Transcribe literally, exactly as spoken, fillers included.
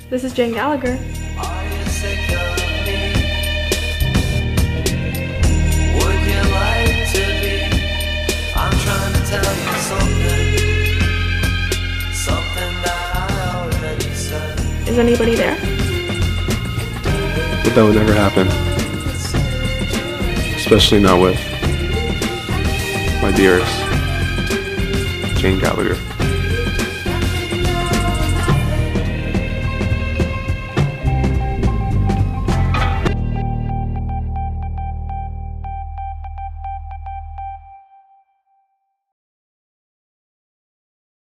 This is Jane Gallagher. Are you sick of me? Would you like to be? I'm trying to tell you something, something that I already said. Is anybody there? But that would never happen. Especially not with my dearest, Jane Gallagher.